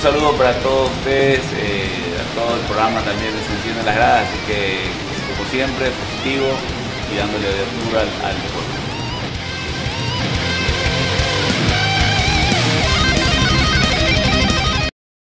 saludo para todos ustedes, a todo el programa también de Se Encienden las Gradas, así que como siempre, positivo y dándole apertura al deporte.